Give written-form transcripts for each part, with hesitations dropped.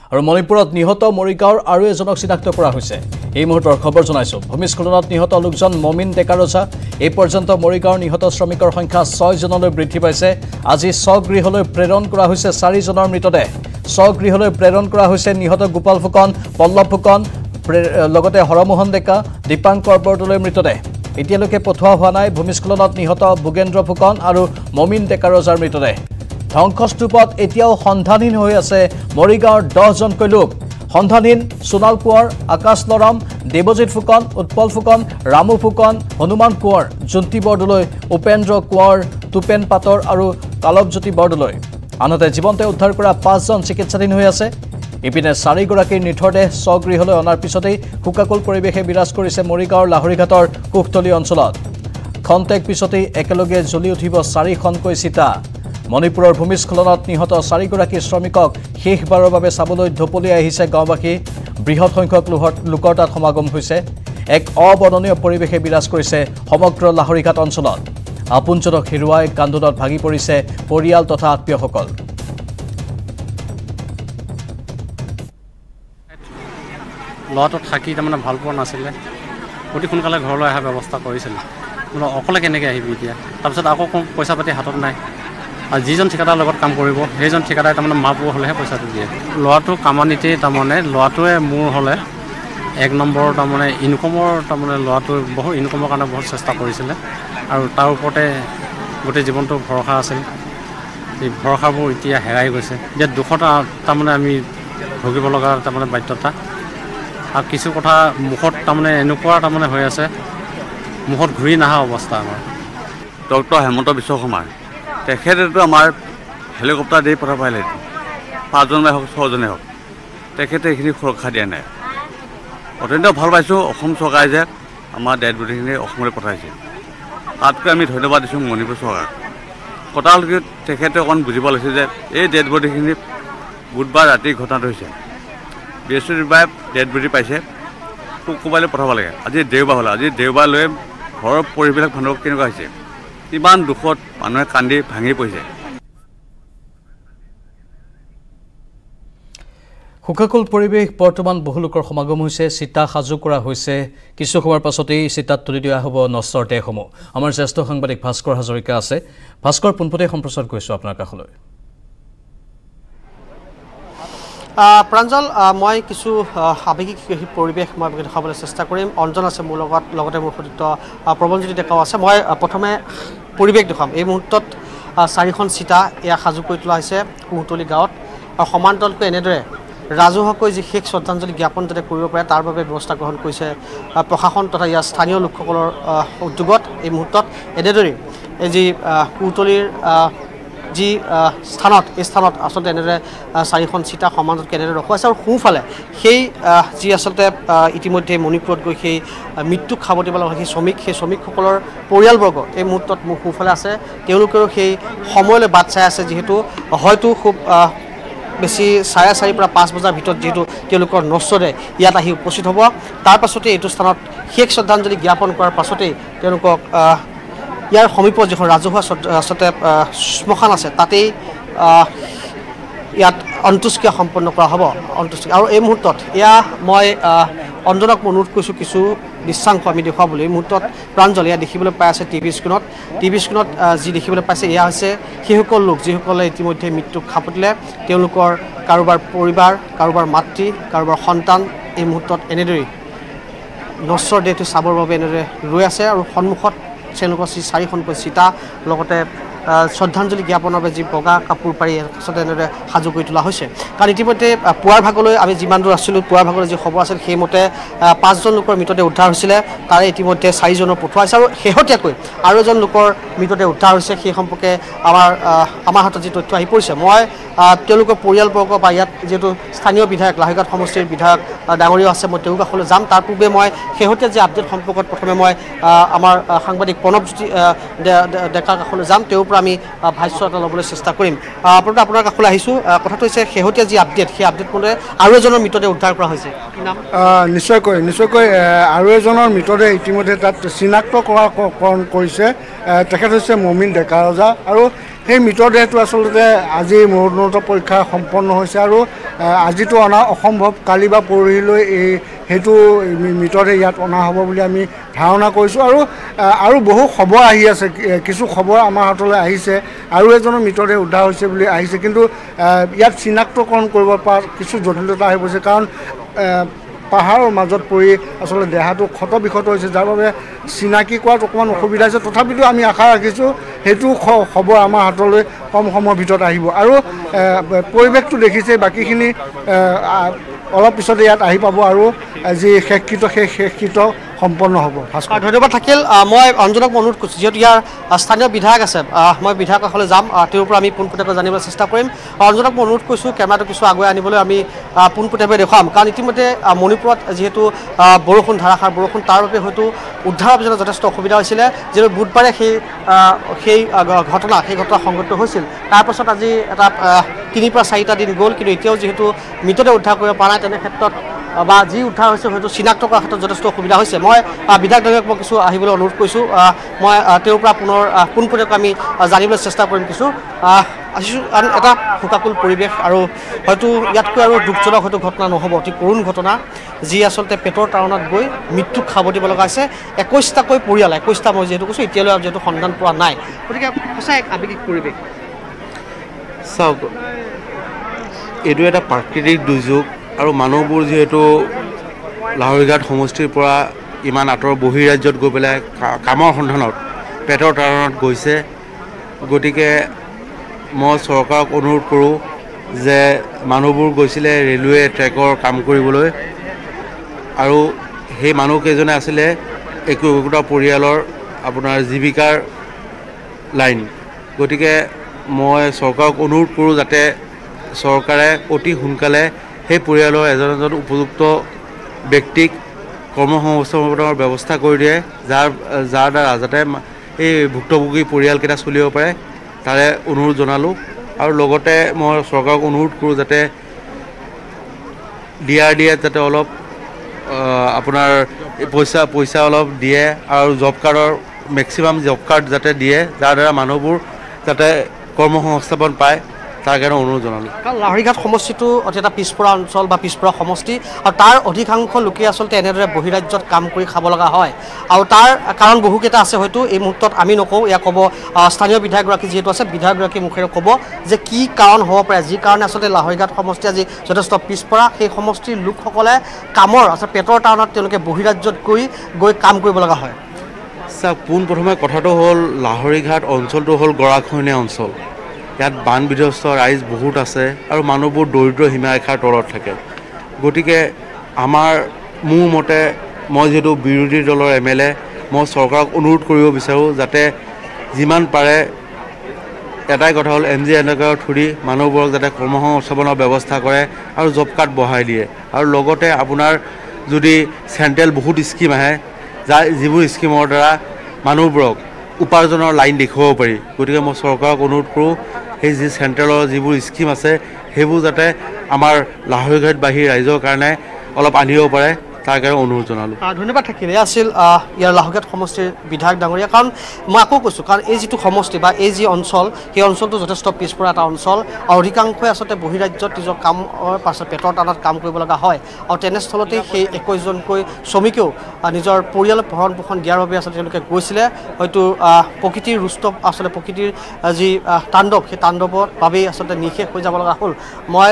আৰু মণিপুৰত নিহত মৰিগাঁৱৰ আৰু এজনক চিনাক্ত কৰা হৈছে এই মুহূৰ্তৰ খবৰ জনাইছো ভূমিস্খলনত নিহত লোকজন মমিন ডেকাৰজা এই পৰ্যন্ত মৰিগাঁৱৰ নিহত শ্ৰমিকৰ সংখ্যা 6 জনলৈ বৃদ্ধি পাইছে আজি স্বগৃহলৈ প্ৰেৰণ কৰা হৈছে 4 জনৰ মৃতদেহ স্বগৃহলৈ প্ৰেৰণ কৰা হৈছে নিহত গোপাল ফুকন পল্লৱ ফুকন লগতে হৰমোহন ডেকা দীপাংকৰ বৰদলৈৰ মৃতদেহ এতিয়ালৈকে পঠোৱা হোৱা নাই ভূমিস্খলনত নিহত বুগেন্দ্ৰ ফুকন আৰু মমিন ডেকাৰজাৰ মৃতদেহ ধ্বংসস্তূপত এতিয়াও সন্ধানহীন হৈ আছে মৰিগাঁৱৰ 10 জনকৈ লোক সন্ধানহীন সোণাল কোঁৱৰ আকাশ লৰম দেৱজিৎ ফুকন উৎপল ফুকন ৰামু ফুকন হনুমান কোঁৱৰ জুন্তি বৰদলৈ উপেন্দ্ৰ কোঁৱৰ তুপেন পাতৰ আৰু কালবজ্যোতি বৰদলৈ আনহাতে জীৱন্তে উদ্ধাৰ কৰা 5 জন চিকিৎসাধীন হৈ আছে ইপিনে 4 গৰাকীৰ নিথৰদেহ স্বগৃহলৈ অনাৰ পিছতেই হুকাকুল পৰিৱেশে বিৰাজ কৰিছে মৰিগাঁৱৰ লাহৰিঘাটৰ কুষ্টলি অঞ্চলত খন্তেক পিছতেই একেলগে জ্বলি উঠিব 4খনকৈ চিতা মণিপুৰৰ ভূমিস্খলনত নিহত 4 গৰাকী শ্ৰমিকক শেষবাৰৰ বাবে চাবলৈ ধপলি আহিছে গাঁওবাসী বৃহৎ সংখ্যক লোকৰ তাত সমাগম হৈছে এক অবৰ্ণনীয় পৰিৱেশে বিৰাজ কৰিছে সমগ্ৰ লাহৰিঘাট অঞ্চলত আপোনজনক হেৰুৱাই কান্দোনত ভাগি পৰিছে পৰিয়াল তথা আত্মীয়সকল ল'ৰাটো থাকি তাৰমানে ভাল পোৱা নাছিলে অতি সোনকালে ঘৰলৈ অহাৰ ব্যৱস্থা কৰিছিলে অকলে কেনেকৈ আহিবি এতিয়া তাৰপিছত আকৌ পইচা পাতি হাতত নাই আৰু যিজন ঠিকাদাৰ লগত কাম কৰিব সেইজন ঠিকাদাৰে তাৰমানে মা পুଅ হ'লেহে পইচাটো দিয়ে ল'ৰাটো কামানিতেই তাৰমানে ল'ৰাটোৱে মোৰ হ'লে 1 নম্বৰ তাৰমানে ইনকমৰ তাৰমানে ল'ৰাটোৱে বহু ইনকমৰ কাৰণে বহুত চেষ্টা কৰিছিলে আৰু তাৰ ওপৰতে গোটেই জীৱনটো ভৰসা আছিল এই ভৰসাবোৰ এতিয়া হেৰাই গৈছে এতিয়া দুখত তাৰমানে আমি ভুগিব লগা তাৰমানে বাধ্যতা আৰু কিছু কথা মুখত তাৰমানে এনেকুৱা তাৰমানে হৈ আছে মুখত ঘূৰি নাহা অৱস্থা আমাৰ ডক্টৰ হেমন্ত বিশ্ব শৰ্মা তেখেতেতো আমাৰ হেলিকপ্টাৰ দি পঠাব পাৰিলে 5 জনেই হওক 6 জনেই হওক তেখেতে এইখিনি সুৰক্ষা দিয়া নাই অত্যন্ত ভাল পাইছোঁ অসম চৰকাৰে যে আমাৰ ডেড বডিখিনি অসমলৈ পঠাইছে তাতকৈ আমি ধন্যবাদ দিছোঁ মণিপুৰ চৰকাৰক কথা হ'ল কি তেখেতে অকণ বুজিব লাগিছে যে এই ডেড বডিখিনি বুধবাৰ ৰাতি ঘটনাটো হৈছে বৃহস্পতিবাৰে ডেড বডি পাইছে ক'ৰবালৈ পঠাব লাগে আজি দেওবাৰ হ'ল আজি দেওবাৰ লৈ ঘৰৰ পৰিবিলাক মানুহ কেনেকুৱা হৈছে ইমান দুখত মানুহে কান্দি ভাঙি পৰিছে হুকাকুল পৰিৱেশ বৰ্তমান বহু লোকৰ সমাগম হৈছে চিতা সাজু কৰা হৈছে কিছু সময়ৰ পাছতেই চিতাত তুলি দিয়া হ'ব নশ্বৰ দেহসমূহ আমাৰ জ্যেষ্ঠ সাংবাদিক ভাস্কৰ হাজৰিকা আছে ভাস্কৰ পোনপটে সম্প্ৰচাৰ কৰিছোঁ আপোনাৰ কাষলৈ প্ৰাঞ্জল মই কিছু আৱেগিক পৰিৱেশ মই দেখাবলৈ চেষ্টা কৰিম অঞ্জন আছে মোৰ লগতে মোৰ সতীৰ্থ প্ৰবঞ্জিত ডেকাও আছে মই প্ৰথমে পৰিৱেশ দেখাম এই মুহূৰ্তত 4খন চিতা এয়া সাজু কৰি তোলা হৈছে কুষ্টলি গাঁৱত আৰু সমান্তৰালকৈ এনেদৰে ৰাজহুৱাকৈ যি শেষ শ্ৰদ্ধাঞ্জলি জ্ঞাপন যাতে কৰিব পাৰে তাৰ বাবে ব্যৱস্থা গ্ৰহণ কৰিছে প্ৰশাসন তথা ইয়াৰ স্থানীয় লোকসকলৰ উদ্যোগত এই মুহূৰ্তত এনেদৰে এই যি কুষ্টলিৰ যি স্থানত এই স্থানত আচলতে এনেদৰে 4খন চিতা সমাজত কেনেদৰে ৰখোৱা আছে আৰু সোঁফালে সেই যি আচলতে ইতিমধ্যে মণিপুৰত গৈ সেই মৃত্যুক খাবতি পেলোৱা সেই শ্ৰমিকসকলৰ পৰিয়ালবৰ্গ এই মুহূৰ্তত মোৰ সোঁফালে আছে তেওঁলোকেও সেই সময়লৈ বাট চাই আছে যিহেতু হয়তো খুব বেছি 4:30 পৰা 5 বজাৰ ভিতৰত যিহেতু তেওঁলোকৰ নশ্বৰে ইয়াত আহি উপস্থিত হ'ব তাৰ পাছতে এইটো স্থানত শেষ শ্ৰদ্ধাঞ্জলি জ্ঞাপন কৰাৰ পাছতেই তেওঁলোকক ইয়াৰ সমীপত যিখন ৰাজহুৱা আচলতে শ্মশান আছে তাতেই ইয়াত অন্ত্যেষ্টিক্ৰিয়া সম্পন্ন কৰা হ'ব আৰু এই মুহূৰ্তত এয়া মই অঞ্জনক অনুৰোধ কৰিছোঁ কিছু দৃশ্যাংশ আমি দেখুৱাবলৈ এই মুহূৰ্তত প্ৰাঞ্জল এয়া দেখিবলৈ পাই আছে টিভি স্ক্ৰীণত যি দেখিবলৈ পাইছে এয়া হৈছে সেইসকল লোক যিসকলে ইতিমধ্যে মৃত্যুক খাপতিলে তেওঁলোকৰ কাৰোবাৰ পৰিবাৰ কাৰোবাৰ মাতৃ কাৰোবাৰ সন্তান এই মুহূৰ্তত এনেদৰেই নশ্বৰ দেহটো চাবৰ বাবে এনেদৰে ৰৈ আছে আৰু সন্মুখত তেওঁলোকৰ 4খনকৈ চিতা লগতে শ্ৰদ্ধাঞ্জলি জ্ঞাপনৰ বাবে যি বগা কাপোৰ পাৰি আচলতে এনেদৰে সাজু কৰি তোলা হৈছে কাৰণ ইতিমধ্যে পুৱাৰ ভাগলৈ আমি যিমান দূৰ আছিলোঁ পুৱাৰ ভাগলৈ যি খবৰ আছিল সেইমতে 5 জন লোকৰ মৃতদেহ উদ্ধাৰ হৈছিলে তাৰে ইতিমধ্যে 4 জনৰ পঠোৱা হৈছে আৰু শেহতীয়াকৈ আৰু এজন লোকৰ মৃতদেহ উদ্ধাৰ হৈছে সেই সম্পৰ্কে আমাৰ হাতত যি তথ্য আহি পৰিছে মই তেওঁলোকৰ পৰিয়ালবৰ্গ বা ইয়াত যিহেতু স্থানীয় বিধায়ক লাহৰিঘাট সমষ্টিৰ বিধায়ক ডাঙৰীয়া আছে মই তেওঁৰ কাষলৈ যাম তাৰ পূৰ্বে মই শেহতীয়া যি আপডেট সম্পৰ্কত প্ৰথমে মই আমাৰ সাংবাদিক প্ৰণৱজ্যোতি ডেকাৰ কাষলৈ যাম তেওঁৰ পৰা আমি ভাষ্য এটা ল'বলৈ চেষ্টা কৰিম প্ৰথমে আপোনাৰ কাষলৈ আহিছোঁ কথাটো হৈছে শেহতীয়া যি আপডেট সেই আপডেট মতে আৰু এজনৰ মৃতদেহ উদ্ধাৰ কৰা হৈছে কি নাম নিশ্চয়কৈ আৰু এজনৰ মৃতদেহ ইতিমধ্যে তাত চিনাক্তকৰণ কৰিছে তেখেত হৈছে মমিন ডেকাৰজা আৰু সেই মৃতদেহটো আচলতে আজি মৰণোত্তৰ পৰীক্ষা সম্পন্ন হৈছে আৰু আজিতো অনা অসম্ভৱ কালি বা পৰহিলৈ সেইটো মৃতদেহ ইয়াত অনা হ'ব বুলি আমি ধাৰণা কৰিছোঁ আৰু বহু খবৰ আহি আছে কিছু খবৰ আমাৰ হাতলৈ আহিছে আৰু এজনৰ মৃতদেহ উদ্ধাৰ হৈছে বুলি আহিছে কিন্তু ইয়াত চিনাক্তকৰণ কৰিব পৰা কিছু জটিলতা আহি পৰিছে কাৰণ পাহাৰৰ মাজত পৰি আচলতে দেহাটো ক্ষতবিক্ষত হৈছে যাৰ বাবে চিনাকি কৰাত অকণমান অসুবিধা হৈছে তথাপিতো আমি আশা ৰাখিছোঁ সেইটো খবৰ আমাৰ হাতলৈ কম সময়ৰ ভিতৰত আহিব আৰু পৰিৱেশটো দেখিছে বাকীখিনি অলপ পিছতে ইয়াত আহি পাব আৰু যি শেষকৃত সেই শেষকৃত সম্পন্ন হ'ব ধন্যবাদ থাকিল মই অঞ্জনক অনুৰোধ কৰিছোঁ যিহেতু ইয়াৰ স্থানীয় বিধায়ক আছে মই বিধায়কৰ কাষলৈ যাম তেওঁৰ পৰা আমি পোনপটীয়াকৈ জানিবলৈ চেষ্টা কৰিম অঞ্জনক মই অনুৰোধ কৰিছোঁ কেমেৰাটো কিছু আগুৱাই আনিবলৈ আমি পোনপটীয়াকৈ দেখুৱাম কাৰণ ইতিমধ্যে মণিপুৰত যিহেতু বৰষুণ ধাৰাসাৰ বৰষুণ তাৰ বাবে হয়তো উদ্ধাৰ অভিযানত যথেষ্ট অসুবিধা হৈছিলে যিহেতু বুধবাৰে সেই ঘটনা সংঘটিত হৈছিল তাৰপাছত আজি এটা 3 পৰা 4টা দিন গ'ল কিন্তু এতিয়াও যিহেতু মৃতদেহ উদ্ধাৰ কৰিব পৰা নাই তেনে ক্ষেত্ৰত বা যি উদ্ধাৰ হৈছে হয়তো চিনাক্ত কৰাৰ ক্ষেত্ৰত যথেষ্ট অসুবিধা হৈছে মই বিধায়ক মই কিছু আহিবলৈ অনুৰোধ কৰিছোঁ মই তেওঁৰ পৰা পোনপটীয়াকৈ আমি জানিবলৈ চেষ্টা কৰিম কিছু আহিছোঁ এটা শোকাকুল পৰিৱেশ আৰু হয়তো ইয়াতকৈ আৰু দুখজনক হয়তো ঘটনা নহ'ব অতি কৰুণ ঘটনা যি আচলতে পেটৰ তাৰণত গৈ মৃত্যুক খাব দিব লগা হৈছে 21টাকৈ পৰিয়াল 21টা মই যিহেতু কৈছোঁ এতিয়ালৈ যিহেতু সন্ধান পোৱা নাই গতিকে সঁচাই এক আৱেগিক পৰিৱেশ চাওক এইটো এটা প্ৰাকৃতিক দুৰ্যোগ আৰু মানুহবোৰ যিহেতু লাহৰীঘাট সমষ্টিৰ পৰা ইমান আঁতৰ বহিৰাজ্যত গৈ পেলাই কামৰ সন্ধানত পেটৰ তাৰণত গৈছে গতিকে মই চৰকাৰক অনুৰোধ কৰোঁ যে মানুহবোৰ গৈছিলে ৰেলৱে ট্ৰেকৰ কাম কৰিবলৈ আৰু সেই মানুহকেইজনে আছিলে একোটা পৰিয়ালৰ আপোনাৰ জীৱিকাৰ লাইন গতিকে মই চৰকাৰক অনুৰোধ কৰোঁ যাতে চৰকাৰে অতি সোনকালে সেই পৰিয়ালৰ এজন উপযুক্ত ব্যক্তিক কৰ্মসংস্থাপনৰ ব্যৱস্থা কৰি দিয়ে যাৰ দ্বাৰা যাতে এই ভুক্তভোগী পৰিয়ালকেইটা চলিব পাৰে তাৰে অনুৰোধ জনালোঁ আৰু লগতে মই চৰকাৰক অনুৰোধ কৰোঁ যাতে DRDAত যাতে অলপ আপোনাৰ পইচা অলপ দিয়ে আৰু জব কাৰ্ডৰ মেক্সিমাম জব কাৰ্ড যাতে দিয়ে যাৰ দ্বাৰা মানুহবোৰ যাতে কৰ্মসংস্থাপন পায় তাৰ কাৰণে অনুৰোধ জনালোঁ কাৰণ লাহৰীঘাট সমষ্টিটো অতি এটা পিছপৰা অঞ্চল বা পিছপৰা সমষ্টি আৰু তাৰ অধিকাংশ লোকে আচলতে এনেদৰে বহিৰাজ্যত কাম কৰি খাব লগা হয় আৰু তাৰ কাৰণ বহুকেইটা আছে হয়তো এই মুহূৰ্তত আমি নকওঁ এয়া ক'ব স্থানীয় বিধায়কগৰাকী যিহেতু আছে বিধায়কগৰাকীৰ মুখেৰে ক'ব যে কি কাৰণ হ'ব পাৰে যি কাৰণে আচলতে লাহৰীঘাট সমষ্টি আজি যথেষ্ট পিছপৰা সেই সমষ্টিৰ লোকসকলে কামৰ আচলতে পেটৰ তাৰণত তেওঁলোকে বহিৰাজ্যত গৈ কাম কৰিব লগা হয় চাওক পোনপ্ৰথমে কথাটো হ'ল লাহৰীঘাট অঞ্চলটো হ'ল গৰাখহনীয়া অঞ্চল ইয়াত বান বিধ্বস্ত ৰাইজ বহুত আছে আৰু মানুহবোৰ দৰিদ্ৰ সীমাৰেখাৰ তলত থাকে গতিকে মোৰ মতে মই যিহেতু বিৰোধী দলৰ MLA মই চৰকাৰক অনুৰোধ কৰিব বিচাৰোঁ যাতে যিমান পাৰে এটাই কথা হ'ল NG এনেকৈ থুৰি মানুহবোৰক যাতে কৰ্মসংস্থাপনৰ ব্যৱস্থা কৰে আৰু জব কাৰ্ড বঢ়াই দিয়ে আৰু লগতে আপোনাৰ যদি চেণ্ট্ৰেল বহুত স্কিম আহে যিবোৰ স্কিমৰ দ্বাৰা মানুহবোৰক উপাৰ্জনৰ লাইন দেখুৱাব পাৰি গতিকে মই চৰকাৰক অনুৰোধ কৰোঁ সেই যি চেণ্ট্ৰেলৰ যিবোৰ স্কিম আছে সেইবোৰ যাতে আমাৰ লাহৰীঘাটবাসী ৰাইজৰ কাৰণে অলপ আনিব পাৰে তাৰ কাৰণে অনুৰোধ জনালোঁ ধন্যবাদ থাকিল এয়া আছিল ইয়াৰ লাহৰীঘাট সমষ্টিৰ বিধায়ক ডাঙৰীয়া কাৰণ মই আকৌ কৈছোঁ কাৰণ এই যিটো সমষ্টি বা এই যি অঞ্চল সেই অঞ্চলটো যথেষ্ট পিছপৰা এটা অঞ্চল আৰু অধিকাংশই আচলতে বহিৰাজ্যত নিজৰ কামৰ পাছত পেটৰ টানত কাম কৰিব লগা হয় আৰু তেনেস্থলতে সেই 21জনকৈ শ্ৰমিকেও নিজৰ পৰিয়ালৰ ভৰণ পোষণ দিয়াৰ বাবে আচলতে তেওঁলোকে গৈছিলে হয়তো প্ৰকৃতিৰ ৰুষ্ট আচলতে প্ৰকৃতিৰ যি তাণ্ডৱ সেই তাণ্ডৱৰ বাবেই আচলতে নিশেষ হৈ যাব লগা হ'ল মই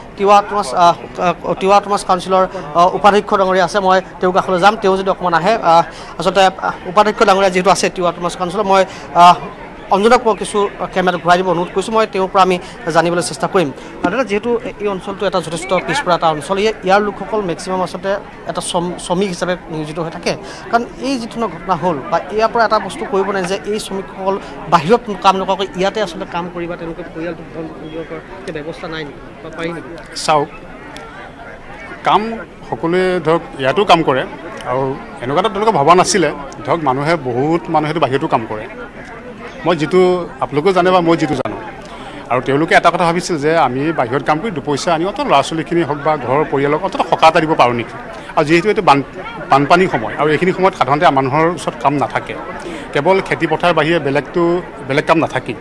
তিৱা টমাছ কাউন্সিলৰ উপাধ্যক্ষ ডাঙৰীয়া আছে মই তেওঁৰ কাষলৈ যাম তেওঁ যদি অকণমান আহে আচলতে উপাধ্যক্ষ ডাঙৰীয়া যিহেতু আছে তিৱা টমাছ কাউন্সিলৰ মই অঞ্জনক মই কিছু কেমেৰাত ঘূৰাই দিব অনুৰোধ কৰিছোঁ মই তেওঁৰ পৰা আমি জানিবলৈ চেষ্টা কৰিম দাদা যিহেতু এই অঞ্চলটো এটা যথেষ্ট পিছপৰা এটা অঞ্চল ইয়াৰ লোকসকল মেক্সিমাম আচলতে এটা শ্ৰমিক হিচাপে নিয়োজিত হৈ থাকে কাৰণ এই যিটো ঘটনা হ'ল বা ইয়াৰ পৰা এটা বস্তু কৰিব নাই যে এই শ্ৰমিকসকল বাহিৰত কাম নকৰাকৈ ইয়াতে আচলতে কাম কৰিবা তেওঁলোকে পৰিয়ালটো ব্যৱস্থা নাই নেকি বা পাৰি নেকি চাওক কাম সকলোৱে ধৰক ইয়াতো কাম কৰে আৰু এনেকুৱা এটা তেওঁলোকে ভবা নাছিলে ধৰক বহুত মানুহেতো বাহিৰতো কাম কৰে মই যিটো আপোনালোকেও জানে বা মই যিটো জানো আৰু তেওঁলোকে এটা কথা ভাবিছিল যে আমি বাহিৰত কাম কৰি দুপইচা আনি অন্তত ল'ৰা ছোৱালীখিনি হওক বা ঘৰৰ পৰিয়ালক অন্তত সকাহ এটা দিব পাৰোঁ নেকি আৰু যিহেতু এইটো বানপানীৰ সময় আৰু এইখিনি সময়ত সাধাৰণতে মানুহৰ ওচৰত কাম নাথাকে কেৱল খেতি পথাৰ বাহিৰে বেলেগ কাম নাথাকেই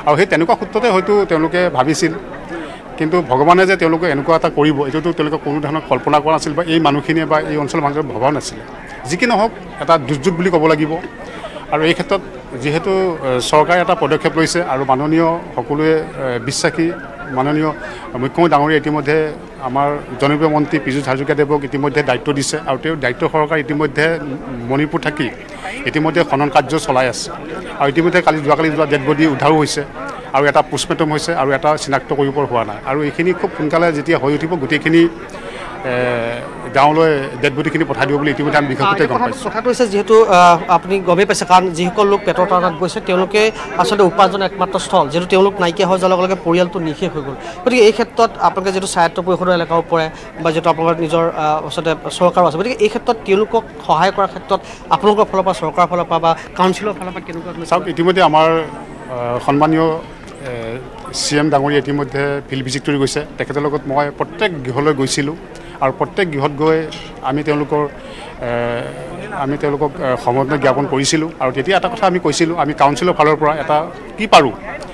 আৰু সেই তেনেকুৱা সূত্ৰতে হয়তো তেওঁলোকে ভাবিছিল কিন্তু ভগৱানে যে তেওঁলোকে এনেকুৱা এটা কৰিব এইটোতো তেওঁলোকে কোনো ধৰণৰ কল্পনা কৰা নাছিল বা এই মানুহখিনিয়ে বা এই অঞ্চলৰ মানুহে ভবা নাছিলে যি কি নহওক এটা দুৰ্যোগ বুলি ক'ব লাগিব আৰু এই ক্ষেত্ৰত যেহেতু চৰকাৰে এটা পদক্ষেপ লৈছে আৰু মাননীয় সকলোৱে বিশ্বাসী মাননীয় মুখ্যমন্ত্ৰী ডাঙৰীয়া ইতিমধ্যে আমাৰ জনপ্ৰিয় মন্ত্ৰী পীযুষ হাজৰিকাদেৱক ইতিমধ্যে দায়িত্ব দিছে আৰু তেওঁ দায়িত্ব সহকাৰে ইতিমধ্যে মণিপুৰ থাকি ইতিমধ্যে খনন কাৰ্য চলাই আছে আৰু ইতিমধ্যে যোৱাকালি ডেড বডি উদ্ধাৰো হৈছে আৰু এটা পোষ্টমৰ্টম হৈছে আৰু এটা চিনাক্ত কৰিব পৰা হোৱা নাই আৰু এইখিনি খুব সোনকালে যেতিয়া হৈ উঠিব গোটেইখিনি গাঁৱলৈ ডেড বডিখিনি পঠাই দিব বুলি ইতিমধ্যে আমি বিশেষকৈ গম পাইছোঁ কথাটো হৈছে যিহেতু আপুনি গমেই পাইছে কাৰণ যিসকল লোক পেটৰ তাৰণাত গৈছে তেওঁলোকে আচলতে উপাৰ্জনৰ একমাত্ৰ স্থল যিহেতু তেওঁলোক নাইকিয়া হৈ যোৱাৰ লগে লগে পৰিয়ালটো নিশেষ হৈ গ'ল গতিকে এই ক্ষেত্ৰত আপোনালোকে যিহেতু স্বায়ত্ত পৰিষদৰ এলেকাও পৰে বা যিহেতু আপোনালোকৰ নিজৰ আচলতে চৰকাৰো আছে গতিকে এই ক্ষেত্ৰত তেওঁলোকক সহায় কৰাৰ ক্ষেত্ৰত আপোনালোকৰ ফালৰ পৰা চৰকাৰৰ ফালৰ পৰা বা কাউন্সিলৰ ফালৰ পৰা কেনেকুৱা চাওক ইতিমধ্যে আমাৰ সন্মানীয় CM ডাঙৰীয়া ইতিমধ্যে ফিল্ড ভিজিট কৰি গৈছে তেখেতৰ লগত মই প্ৰত্যেক গৃহলৈ গৈছিলোঁ আৰু প্ৰত্যেক গৃহত গৈ আমি তেওঁলোকক সমৰ্থন জ্ঞাপন কৰিছিলোঁ আৰু তেতিয়া এটা কথা আমি কৈছিলোঁ আমি কাউন্সিলৰ ফালৰ পৰা এটা কি পাৰোঁ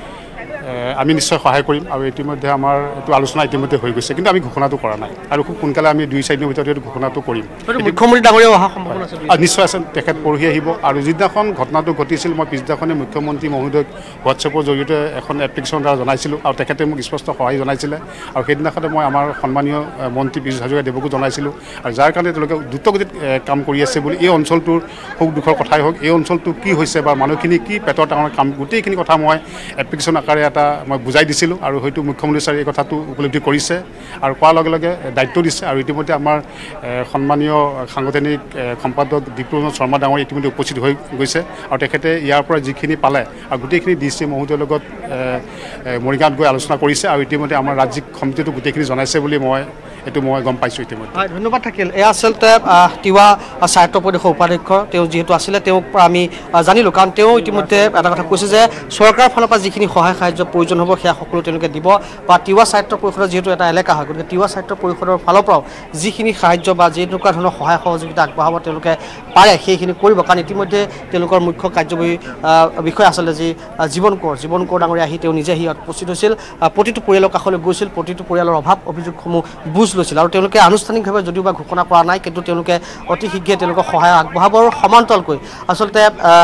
আমি নিশ্চয় সহায় কৰিম আৰু ইতিমধ্যে আমাৰ এইটো আলোচনা ইতিমধ্যে হৈ গৈছে কিন্তু আমি ঘোষণাটো কৰা নাই আৰু খুব সোনকালে আমি 2-4 দিনৰ ভিতৰত এইটো ঘোষণাটো কৰিম মুখ্যমন্ত্ৰী ডাঙৰীয়া অহা সম্ভাৱনা আছে নিশ্চয় আছে তেখেত পৰহি আহিব আৰু যিদিনাখন ঘটনাটো ঘটিছিল মই পিছদিনাখনে মুখ্যমন্ত্ৰী মহোদয়ক হোৱাটছএপৰ জৰিয়তে এখন এপ্লিকেশ্যন দ্বাৰা জনাইছিলোঁ আৰু তেখেতে মোক স্পষ্ট সহায় জনাইছিলে আৰু সেইদিনাখনে মই আমাৰ সন্মানীয় মন্ত্ৰী পীযুষ হাজৰিকাদেৱকো জনাইছিলোঁ আৰু যাৰ কাৰণে তেওঁলোকে দ্ৰুতগতিত কাম কৰি আছে বুলি এই অঞ্চলটোৰ সুখ দুখৰ কথাই হওক এই অঞ্চলটো কি হৈছে বা মানুহখিনি কি পেটৰ ডাঙৰ কাম গোটেইখিনি কথা মই এপ্লিকেশ্যন আকাৰে এটা মই বুজাই দিছিলোঁ আৰু হয়তো মুখ্যমন্ত্ৰী ছাৰে এই কথাটো উপলব্ধি কৰিছে আৰু কোৱাৰ লগে লগে দায়িত্ব দিছে আৰু ইতিমধ্যে আমাৰ সন্মানীয় সাংগঠনিক সম্পাদক দীপ্ৰমোদ শৰ্মা ডাঙৰ ইতিমধ্যে উপস্থিত হৈ গৈছে আৰু তেখেতে ইয়াৰ পৰা যিখিনি পালে আৰু গোটেইখিনি DC মহোদয়ৰ লগত মৰিগাঁৱত গৈ আলোচনা কৰিছে আৰু ইতিমধ্যে আমাৰ ৰাজ্যিক সমিতিটো গোটেইখিনি জনাইছে বুলি মই গম পাইছোঁ ইতিমধ্যে ধন্যবাদ থাকিল এয়া আচলতে তিৱা স্বায়ত্ত পৰিষদৰ উপাধ্যক্ষ তেওঁ যিহেতু আছিলে তেওঁক পৰা আমি জানিলোঁ কাৰণ তেওঁ ইতিমধ্যে এটা কথা কৈছে যে চৰকাৰৰ ফালৰ পৰা যিখিনি সহায় সাহায্য প্ৰয়োজন হ'ব সেয়া সকলো তেওঁলোকে দিব বা তিৱা স্বায়ত্ত পৰিষদৰ যিহেতু এটা এলেকা হয় গতিকে তিৱা স্বায়ত্ত পৰিষদৰ ফালৰ পৰাও যিখিনি সাহায্য বা যেনেকুৱা ধৰণৰ সহায় সহযোগিতা আগবঢ়াব তেওঁলোকে পাৰে সেইখিনি কৰিব কাৰণ ইতিমধ্যে তেওঁলোকৰ মুখ্য কাৰ্যবাহী বিষয়া আচলতে যি জীৱন কৌৰ ডাঙৰীয়া আহি তেওঁ নিজে আহি উপস্থিত হৈছিল প্ৰতিটো পৰিয়ালৰ কাষলৈ গৈছিল প্ৰতিটো পৰিয়ালৰ অভাৱ অভিযোগসমূহ বুজ লৈছিল আৰু তেওঁলোকে আনুষ্ঠানিকভাৱে যদিও বা ঘোষণা কৰা নাই কিন্তু তেওঁলোকে অতি শীঘ্ৰে তেওঁলোকক সহায় আগবঢ়াব আৰু সমান্তৰালকৈ আচলতে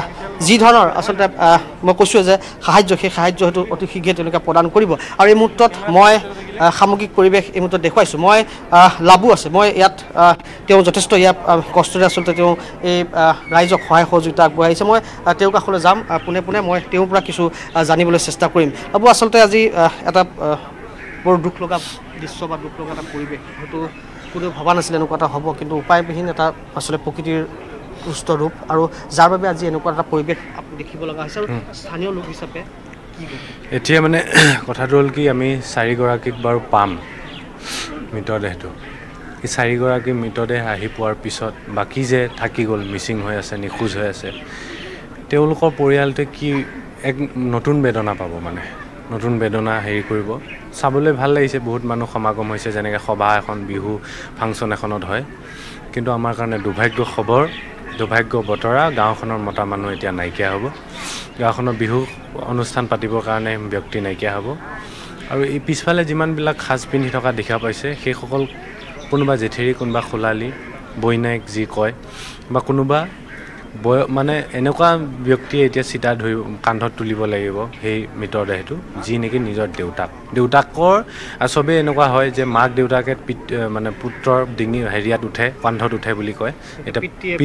যি ধৰণৰ আচলতে মই কৈছোঁ যে সাহায্য সেই সাহায্য হয়তো অতি শীঘ্ৰে তেওঁলোকে প্ৰদান কৰিব আৰু এই মুহূৰ্তত মই সামগ্ৰিক পৰিৱেশ এই মুহূৰ্তত দেখুৱাইছোঁ মই লাভো আছে মই ইয়াত তেওঁ যথেষ্ট ইয়াত কষ্টৰে আচলতে তেওঁ এই ৰাইজক সহায় সহযোগিতা আগবঢ়াইছে মই তেওঁৰ কাষলৈ যাম পোনে পোনে মই তেওঁৰ পৰা কিছু জানিবলৈ চেষ্টা কৰিম বাবু আচলতে আজি এটা বৰ দুখ লগা দৃশ্য বা দুখ লগা এটা পৰিৱেশ হয়তো কোনেও ভবা নাছিলে এনেকুৱা এটা হ'ব কিন্তু উপায়বিহীন এটা আচলতে প্ৰকৃতিৰ সুস্থ ৰূপ আৰু যাৰ বাবে আজি এনেকুৱা এটা পৰিৱেশ আপুনি দেখিব লগা হৈছে আৰু স্থানীয় লোক হিচাপে এতিয়া মানে কথাটো হ'ল কি আমি 4গৰাকীক বাৰু পাম মৃতদেহটো এই 4গৰাকী মৃতদেহ আহি পোৱাৰ পিছত বাকী যে থাকি গ'ল মিচিং হৈ আছে নিখোজ হৈ আছে তেওঁলোকৰ পৰিয়ালটোৱে কি এক নতুন বেদনা পাব মানে নতুন বেদনা হেৰি কৰিব চাবলৈ ভাল লাগিছে বহুত মানুহ সমাগম হৈছে যেনেকৈ সভা এখন বিহু ফাংচন এখনত হয় কিন্তু আমাৰ কাৰণে দুৰ্ভাগ্য খবৰ দুৰ্ভাগ্য বতৰা গাঁওখনৰ মতা মানুহ এতিয়া নাইকিয়া হ'ব গাঁওখনৰ বিহু অনুষ্ঠান পাতিবৰ কাৰণে ব্যক্তি নাইকিয়া হ'ব আৰু এই পিছফালে যিমানবিলাক সাজ পিন্ধি থকা দেখা পাইছে সেইসকল কোনোবা জেঠেৰী কোনোবা খোলালি বৈনাইক যি কয় বা কোনোবা মানে এনেকুৱা ব্যক্তিয়ে এতিয়া চিতা ধৰি কান্ধত তুলিব লাগিব সেই মৃতদেহটো যি নেকি নিজৰ দেউতাকৰ চবেই এনেকুৱা হয় যে মাক দেউতাকে মানে পুত্ৰৰ ডিঙি হেৰিয়াত উঠে কান্ধত উঠে বুলি কয় এতিয়া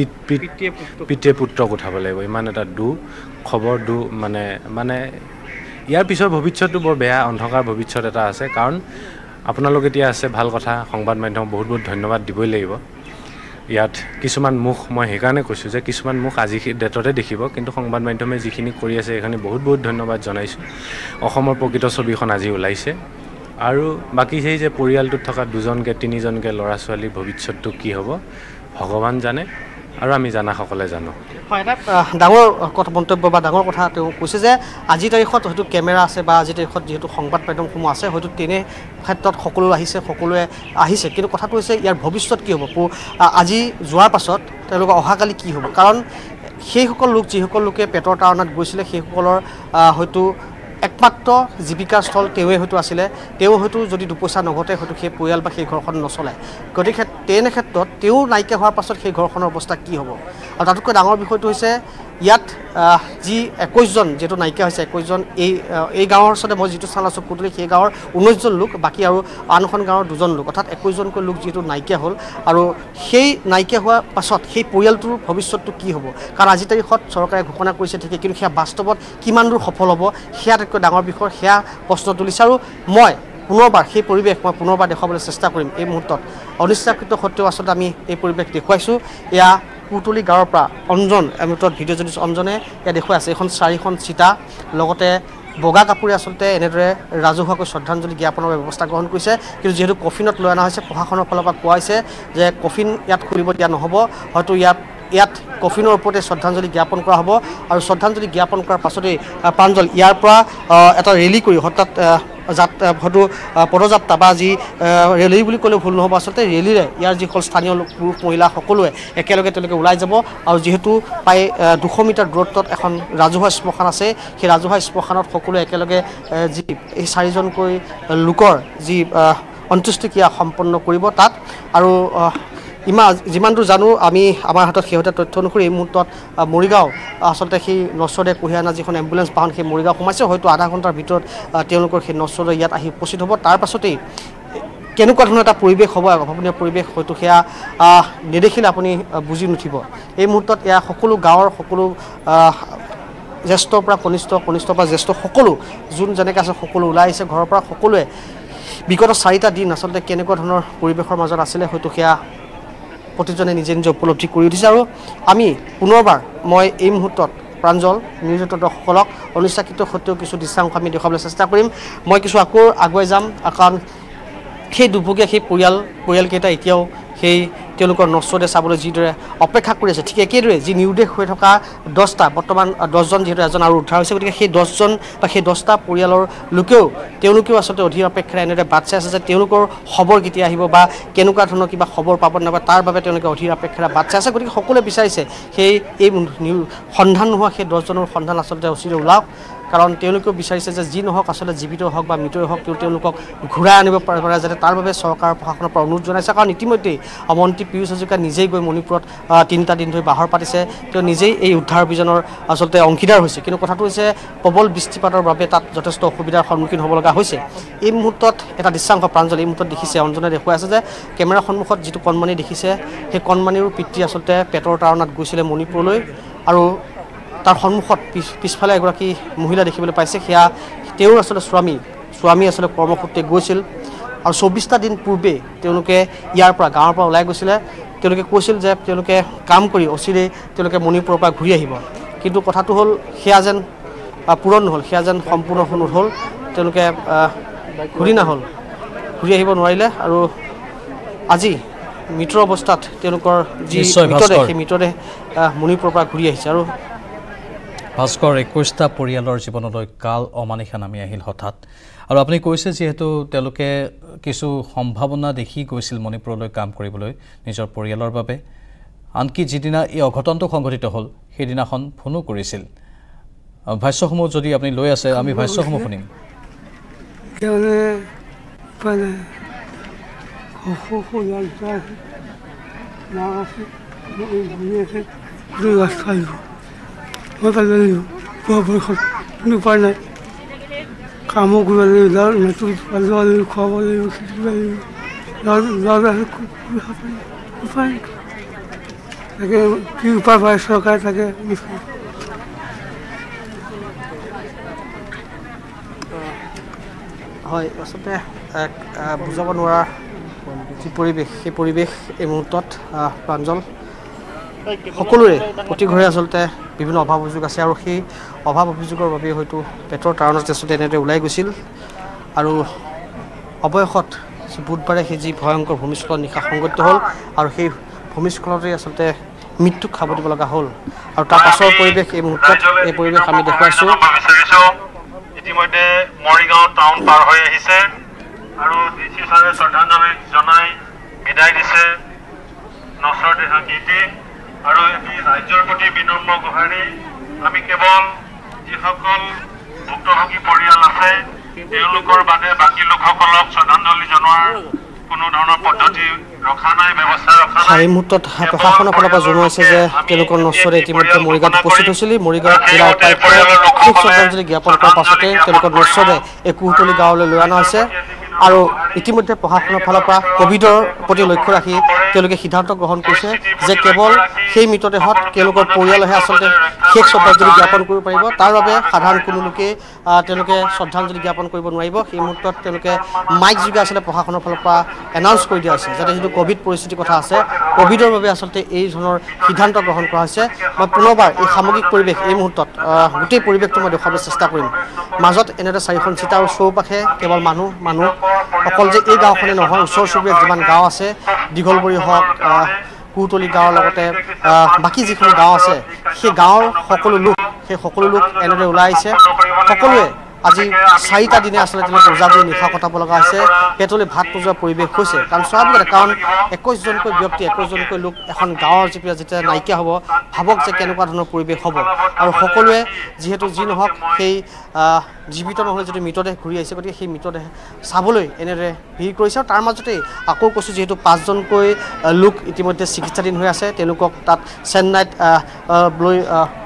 পিতৃয়ে পুত্ৰক উঠাব লাগিব ইমান এটা খবৰ মানে ইয়াৰ পিছৰ ভৱিষ্যতটো বৰ বেয়া অন্ধকাৰ ভৱিষ্যত এটা আছে কাৰণ আপোনালোক এতিয়া আছে ভাল কথা সংবাদ মাধ্যমক বহুত বহুত ধন্যবাদ দিবই লাগিব ইয়াত কিছুমান মুখ মই সেইকাৰণে কৈছোঁ যে কিছুমান মুখ আজি ডেটতে দেখিব কিন্তু সংবাদ মাধ্যমে যিখিনি কৰি আছে সেইখিনি বহুত বহুত ধন্যবাদ জনাইছোঁ অসমৰ প্ৰকৃত ছবিখন আজি ওলাইছে আৰু বাকী সেই যে পৰিয়ালটোত থকা 2জনকৈ 3জনকৈ ল'ৰা ছোৱালীৰ ভৱিষ্যতটো কি হ'ব ভগৱান জানে আৰু আমি জানাসকলে জানো হয় এটা ডাঙৰ কথা মন্তব্য বা ডাঙৰ কথা তেওঁ কৈছে যে আজিৰ তাৰিখত হয়তো কেমেৰা আছে বা আজিৰ তাৰিখত যিহেতু সংবাদ মাধ্যমসমূহ আছে হয়তো তেনে ক্ষেত্ৰত সকলোৱে আহিছে কিন্তু কথাটো হৈছে ইয়াৰ ভৱিষ্যত কি হ'ব আজি যোৱাৰ পাছত তেওঁলোকৰ অহাকালি কি হ'ব কাৰণ সেইসকল লোক যিসকল লোকে পেটৰ তাৰণাত গৈছিলে সেইসকলৰ হয়তো একমাত্ৰ জীৱিকাৰ স্থল তেওঁৱে হয়তো আছিলে তেওঁ হয়তো যদি দুপইচা নঘটে হয়তো সেই পৰিয়াল বা সেই ঘৰখন নচলে গতিকে তেনে ক্ষেত্ৰত তেওঁ নাইকিয়া হোৱাৰ পাছত সেই ঘৰখনৰ অৱস্থা কি হ'ব আৰু তাতকৈ ডাঙৰ বিষয়টো হৈছে ইয়াত যি 21জন যেটো নাইকিয়া হৈছে 21জন এই গাঁৱৰ ওচৰতে মই যিটো স্থান আছোঁ কুটলি সেই গাঁৱৰ 19জন লোক বাকী আৰু আনখন গাঁৱৰ 2জন লোক অৰ্থাৎ 21জনকৈ লোক যিটো নাইকিয়া হ'ল আৰু সেই নাইকিয়া হোৱাৰ পাছত সেই পৰিয়ালটোৰ ভৱিষ্যতটো কি হ'ব কাৰণ আজি তাৰিখত চৰকাৰে ঘোষণা কৰিছে ঠিকে কিন্তু সেয়া বাস্তৱত কিমান দূৰ সফল হ'ব সেয়া আটাইতকৈ ডাঙৰ বিষয় সেয়া প্ৰশ্ন তুলিছে আৰু মই পুনৰবাৰ সেই পৰিৱেশ মই পুনৰবাৰ দেখুৱাবলৈ চেষ্টা কৰিম এই মুহূৰ্তত অনিচ্ছাকৃত সত্ত্বেও আচলতে আমি এই পৰিৱেশ দেখুৱাইছোঁ এয়া কুটলি গাঁৱৰ পৰা অঞ্জন এমুহূৰ্তত ভিডিঅ' যদি অঞ্জনে এয়া দেখুৱাই আছে এখন 4খন চিতা লগতে বগা কাপোৰে আচলতে এনেদৰে ৰাজহুৱাকৈ শ্ৰদ্ধাঞ্জলি জ্ঞাপনৰ ব্যৱস্থা গ্ৰহণ কৰিছে কিন্তু যিহেতু কফিনত লৈ অনা হৈছে প্ৰশাসনৰ ফালৰ পৰা কোৱা হৈছে যে কফিন ইয়াত খুলিব দিয়া নহ'ব হয়তো ইয়াত কফিনৰ ওপৰতে শ্ৰদ্ধাঞ্জলি জ্ঞাপন কৰা হ'ব আৰু শ্ৰদ্ধাঞ্জলি জ্ঞাপন কৰাৰ পাছতেই প্ৰাঞ্জল ইয়াৰ পৰা এটা ৰেলী কৰি অৰ্থাৎ হয়তো পদযাত্ৰা বা যি ৰেলী বুলি ক'লেও ভুল নহ'ব আচলতে ৰেলীৰে ইয়াৰ যিসকল স্থানীয় পুৰুষ মহিলা সকলোৱে একেলগে তেওঁলোকে ওলাই যাব আৰু যিহেতু প্ৰায় 200 মিটাৰ দূৰত্বত এখন ৰাজহুৱা শ্মশান আছে সেই ৰাজহুৱা শ্মশানত সকলোৱে একেলগে যি এই 4জনকৈ লোকৰ যি অন্ত্যেষ্টিক্ৰিয়া সম্পন্ন কৰিব তাত আৰু যিমান দূৰ জানো আমি আমাৰ হাতত শেহতীয়া তথ্য অনুসৰি এই মুহূৰ্তত মৰিগাঁও আচলতে সেই নচদে কঢ়িয়াই অনা যিখন এম্বুলেঞ্চ বাহন সেই মৰিগাঁও সোমাইছে হয়তো আধা ঘণ্টাৰ ভিতৰত তেওঁলোকৰ সেই নচদে ইয়াত আহি উপস্থিত হ'ব তাৰ পাছতেই কেনেকুৱা ধৰণৰ এটা পৰিৱেশ হ'ব অভাৱনীয় পৰিৱেশ হয়তো সেয়া নেদেখিলে আপুনি বুজি নুঠিব এই মুহূৰ্তত এয়া সকলো গাঁৱৰ সকলো জ্যেষ্ঠৰ পৰা কনিষ্ঠৰ পৰা জ্যেষ্ঠ সকলো যোন যেনেকৈ আছে সকলো ওলাই আহিছে ঘৰৰ পৰা সকলোৱে বিগত 4টা দিন আচলতে কেনেকুৱা ধৰণৰ পৰিৱেশৰ মাজত আছিলে হয়তো সেয়া প্ৰতিজনে নিজে নিজে উপলব্ধি কৰি উঠিছে আৰু আমি পুনৰবাৰ মই এই মুহূৰ্তত প্ৰাঞ্জল নিউজ 18 দৰ্শকসকলক অনিচ্ছাকৃত সত্ত্বেও কিছু দৃশ্যাংশ আমি দেখুৱাবলৈ চেষ্টা কৰিম মই কিছু আকৌ আগুৱাই যাম কাৰণ সেই দুৰ্ভগীয়া সেই পৰিয়ালকেইটা এতিয়াও সেই তেওঁলোকৰ নচদে চাবলৈ যিদৰে অপেক্ষা কৰি আছে ঠিক একেদৰে যি নিৰুদ্দেশ হৈ থকা 10টা বৰ্তমান 10জন যিহেতু এজন আৰু উদ্ধাৰ হৈছে গতিকে সেই 10জন বা সেই 10টা পৰিয়ালৰ তেওঁলোকেও আচলতে অধীৰ অপেক্ষাৰে এনেদৰে বাট চাই আছে যে তেওঁলোকৰ খবৰ কেতিয়া আহিব বা কেনেকুৱা ধৰণৰ কিবা খবৰ পাব নাপাব তাৰ বাবে তেওঁলোকে অধীৰ অপেক্ষাৰে বাট চাই আছে গতিকে সকলোৱে বিচাৰিছে এই সন্ধান নোহোৱা সেই 10জনৰ সন্ধান আচলতে অচিৰে ওলাওক কাৰণ তেওঁলোকেও বিচাৰিছে যে যি নহওক আচলতে জীৱিত হওক বা মৃতই হওক তেওঁলোকক ঘূৰাই আনিব পাৰে যাতে তাৰ বাবে চৰকাৰ প্ৰশাসনৰ পৰা অনুৰোধ জনাইছে কাৰণ ইতিমধ্যেই মন্ত্ৰী পীয়ুষ হাজৰিকা নিজেই গৈ মণিপুৰত 3টা দিন ধৰি বাহৰ পাতিছে তেওঁ নিজেই এই উদ্ধাৰ অভিযানৰ আচলতে অংশীদাৰ হৈছে কিন্তু কথাটো হৈছে প্ৰবল বৃষ্টিপাতৰ বাবে তাত যথেষ্ট অসুবিধাৰ সন্মুখীন হ'ব লগা হৈছে এই মুহূৰ্তত এটা দৃশ্যাংশ প্ৰাঞ্জল এই মুহূৰ্তত দেখিছে অঞ্জনে দেখুৱাই আছে যে কেমেৰাৰ সন্মুখত যিটো কণমানি দেখিছে সেই কণমানিৰ পিতৃ আচলতে পেটৰ তাৰণাত গৈছিলে মণিপুৰলৈ আৰু তাৰ সন্মুখত পিছফালে এগৰাকী মহিলা দেখিবলৈ পাইছে সেয়া তেওঁৰ আচলতে স্বামী আচলতে কৰ্মসূত্ৰে গৈছিল আৰু 24টা দিন পূৰ্বে তেওঁলোকে ইয়াৰ পৰা গাঁৱৰ পৰা ওলাই গৈছিলে তেওঁলোকে কৈছিল যে তেওঁলোকে কাম কৰি অচিৰেই তেওঁলোকে মণিপুৰৰ পৰা ঘূৰি আহিব কিন্তু কথাটো হ'ল সেয়া যেন পূৰণ নহ'ল সেয়া যেন সম্পূৰ্ণ নহ'ল তেওঁলোকে ঘূৰি আহিব নোৱাৰিলে আৰু আজি মৃতৰ অৱস্থাত তেওঁলোকৰ যি মৃতদেহ সেই মৃতদেহ মণিপুৰৰ পৰা ঘূৰি আহিছে আৰু ভাস্কৰ 21টা পৰিয়ালৰ জীৱনলৈ কাল অমানিশা নামি আহিল হঠাৎ আৰু আপুনি কৈছে যিহেতু তেওঁলোকে কিছু সম্ভাৱনা দেখি গৈছিল মণিপুৰলৈ কাম কৰিবলৈ নিজৰ পৰিয়ালৰ বাবে আনকি যিদিনা এই অঘটনটো সংঘটিত হ'ল সেইদিনাখন ফোনো কৰিছিল ভাষ্যসমূহ যদি আপুনি লৈ আছে আমি ভাষ্যসমূহ শুনিম উপায় নাই কামো কৰিব লাগিব খুৱাব লাগিব উপায় তাকে কি উপায় পায় চৰকাৰে তাকে হয় আচলতে বুজাব নোৱাৰা যি পৰিৱেশ সেই পৰিৱেশ এই মুহূৰ্তত প্ৰাঞ্জল সকলোৰে প্ৰতি ঘৰে আচলতে বিভিন্ন অভাৱ অভিযোগ আছে আৰু সেই অভাৱ অভিযোগৰ বাবে হয়তো পেটৰ তাৰণত আচলতে এনেদৰে ওলাই গৈছিল আৰু অৱশেষত বুধবাৰে সেই যি ভয়ংকৰ ভূমিস্খলন নিশা সংঘটিত হ'ল আৰু সেই ভূমিস্খলনতে আচলতে মৃত্যুক খাব দিব লগা হ'ল আৰু তাৰ পাছৰ পৰিৱেশ এই মুহূৰ্তত এই পৰিৱেশ আমি দেখুৱাইছোঁ ইতিমধ্যে মৰিগাঁও টাউন পাৰ হৈ আহিছে আৰু ডিচি ছাৰে শ্ৰদ্ধাঞ্জলি জনাই বিদায় দিছে নচৰ দেহাকীৰ্তি আৰু এই ৰাজ্যৰ প্ৰতি বিনম্ৰ গুহাৰি আমি কেৱল যিসকল ভুক্তভোগী পৰিয়াল আছে তেওঁলোকৰ বাদে বাকী লোকসকলক শ্ৰদ্ধাঞ্জলি জনোৱাৰ কোনো ধৰণৰ পদ্ধতি ৰখা নাই ব্যৱস্থা ৰখা নাই এই মুহূৰ্তত প্ৰশাসনৰ ফালৰ পৰা জনোৱা হৈছে যে তেওঁলোকৰ নশ্বৰে ইতিমধ্যে মৰিগাঁৱত উপস্থিত হৈছিল মৰিগাঁৱত জিলা উপায়ুক্তই শ্ৰদ্ধাঞ্জলি জ্ঞাপন কৰাৰ পাছতে তেওঁলোকৰ নশ্বৰে এই কুহতলি গাঁৱলৈ লৈ অনা হৈছে আৰু ইতিমধ্যে প্ৰশাসনৰ ফালৰ পৰা কোভিডৰ প্ৰতি লক্ষ্য ৰাখি তেওঁলোকে সিদ্ধান্ত গ্ৰহণ কৰিছে যে কেৱল সেই মৃতদেহত তেওঁলোকৰ পৰিয়ালেহে আচলতে শেষ শ্ৰদ্ধাঞ্জলি জ্ঞাপন কৰিব পাৰিব তাৰ বাবে সাধাৰণ কোনো লোকে তেওঁলোকে শ্ৰদ্ধাঞ্জলি জ্ঞাপন কৰিব নোৱাৰিব সেই মুহূৰ্তত তেওঁলোকে মাইক যোগে আচলতে প্ৰশাসনৰ ফালৰ পৰা এনাউন্স কৰি দিয়া হৈছে যাতে যিটো কোভিড পৰিস্থিতিৰ কথা আছে কোভিডৰ বাবে আচলতে এই ধৰণৰ সিদ্ধান্ত গ্ৰহণ কৰা হৈছে মই পুনৰবাৰ এই সামগ্ৰিক পৰিৱেশ এই মুহূৰ্তত গোটেই পৰিৱেশটো মই দেখুৱাবলৈ চেষ্টা কৰিম মাজত এনেদৰে চাৰিখন চিতা আৰু চৌপাশে কেৱল মানুহ অকল যে এই গাঁওখনে নহয় ওচৰ চুবুৰীয়া যিমান গাঁও আছে দীঘলবৰী হওক কুহতলি গাঁৱৰ লগতে বাকী যিখিনি গাঁও আছে সেই গাঁৱৰ সকলো লোক এনেদৰে ওলাই আহিছে সকলোৱে আজি 4টা দিনে আচলতে তেওঁলোকে উজাগৰি নিশা কটাব লগা হৈছে পেটলৈ ভাত পোজোৱা পৰিৱেশ হৈছে কাৰণ স্বাভাৱিক কাৰণ 21জনকৈ ব্যক্তি 21জনকৈ লোক এখন গাঁৱৰ যেতিয়া নাইকিয়া হ'ব ভাবক যে কেনেকুৱা ধৰণৰ পৰিৱেশ হ'ব আৰু সকলোৱে যিহেতু যি নহওক সেই জীৱিত নহ'লে যদি মৃতদেহ ঘূৰি আহিছে গতিকে সেই মৃতদেহ চাবলৈ এনেদৰে ভিৰ কৰিছে আৰু তাৰ মাজতেই আকৌ কৈছোঁ যিহেতু 5জনকৈ লোক ইতিমধ্যে চিকিৎসাধীন হৈ আছে তেওঁলোকক তাত চেন্নাইত লৈ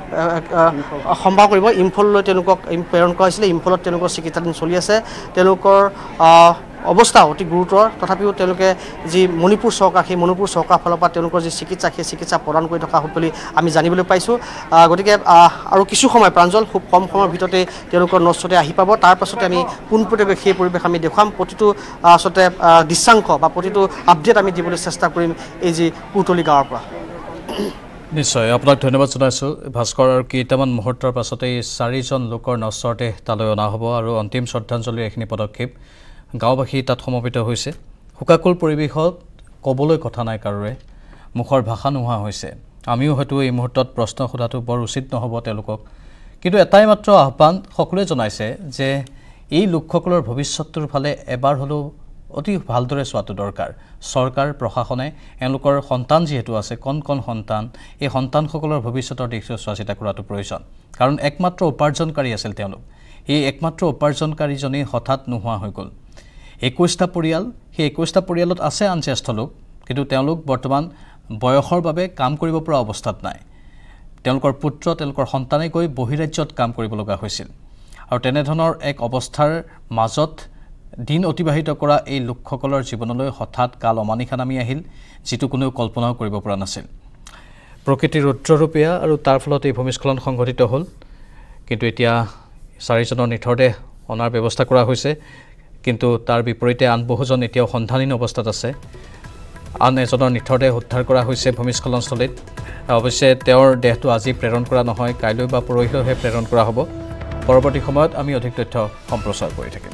সম্ভৱ কৰিব ইম্ফললৈ তেওঁলোকক প্ৰেৰণ কৰা হৈছিলে ইম্ফলত তেওঁলোকৰ চিকিৎসাধীন চলি আছে তেওঁলোকৰ অৱস্থা অতি গুৰুতৰ তথাপিও তেওঁলোকে যি মণিপুৰ চৰকাৰ সেই মণিপুৰ চৰকাৰৰ ফালৰ পৰা তেওঁলোকৰ যি চিকিৎসা সেই চিকিৎসা প্ৰদান কৰি থকা বুলি আমি জানিবলৈ পাইছোঁ গতিকে আৰু কিছু সময় প্ৰাঞ্জল খুব কম সময়ৰ ভিতৰতে তেওঁলোকৰ নশ্বতে আহি পাব তাৰ পাছতে আমি পোনপটীয়াকৈ সেই পৰিৱেশ আমি দেখুৱাম প্ৰতিটো আচলতে দৃশ্যাংশ বা প্ৰতিটো আপডেট আমি দিবলৈ চেষ্টা কৰিম এই যি কুহতলি গাঁৱৰ পৰা নিশ্চয় আপোনাক ধন্যবাদ জনাইছোঁ ভাস্কৰ আৰু কেইটামান মুহূৰ্তৰ পাছতেই 4জন লোকৰ নশ্বৰতে তালৈ অনা হ'ব আৰু অন্তিম শ্ৰদ্ধাঞ্জলিৰ এইখিনি পদক্ষেপ গাঁওবাসী তাত সমবেত হৈছে শোকাকুল পৰিৱেশত ক'বলৈ কথা নাই কাৰোৰে মুখৰ ভাষা নোহোৱা হৈছে আমিও হয়তো এই মুহূৰ্তত প্ৰশ্ন সোধাটো বৰ উচিত নহ'ব তেওঁলোকক কিন্তু এটাই মাত্ৰ আহ্বান সকলোৱে জনাইছে যে এই লোকসকলৰ ভৱিষ্যতৰ ফালে এবাৰ হ'লেও অতি ভালদৰে চোৱাটো দৰকাৰ চৰকাৰ প্ৰশাসনে এওঁলোকৰ সন্তান যিহেতু আছে কণ সন্তান এই সন্তানসকলৰ ভৱিষ্যতৰ দিশটো চোৱা চিতা কৰাটো প্ৰয়োজন কাৰণ একমাত্ৰ উপাৰ্জনকাৰী আছিল তেওঁলোক এই একমাত্ৰ উপাৰ্জনকাৰীজনেই হঠাৎ নোহোৱা হৈ গ'ল 21টা পৰিয়াল সেই 21টা পৰিয়ালত আছে আন জ্যেষ্ঠ লোক কিন্তু তেওঁলোক বৰ্তমান বয়সৰ বাবে কাম কৰিব পৰা অৱস্থাত নাই তেওঁলোকৰ পুত্ৰ তেওঁলোকৰ সন্তানে গৈ বহিৰাজ্যত কাম কৰিব লগা হৈছিল আৰু তেনেধৰণৰ এক অৱস্থাৰ মাজত দিন অতিবাহিত কৰা এই লোকসকলৰ জীৱনলৈ হঠাৎ কাল অমানিশা নামি আহিল যিটো কোনেও কল্পনাও কৰিব পৰা নাছিল প্ৰকৃতিৰ ৰুদ্ৰৰূপীয়া আৰু তাৰ ফলত এই ভূমিস্খলন সংঘটিত হ'ল কিন্তু এতিয়া 4জনৰ নিথৰদেহ অনাৰ ব্যৱস্থা কৰা হৈছে কিন্তু তাৰ বিপৰীতে আন বহুজন এতিয়াও সন্ধানহীন অৱস্থাত আছে আন এজনৰ নিথৰদেহ উদ্ধাৰ কৰা হৈছে ভূমিস্খলনস্থলীত অৱশ্যে তেওঁৰ দেহটো আজি প্ৰেৰণ কৰা নহয় কাইলৈ বা পৰহিলৈহে প্ৰেৰণ কৰা হ'ব পৰৱৰ্তী সময়ত আমি অধিক তথ্য সম্প্ৰচাৰ কৰি থাকিম